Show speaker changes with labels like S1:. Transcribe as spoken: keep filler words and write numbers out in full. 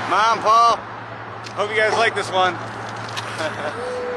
S1: Mom, Paul, hope you guys like this one.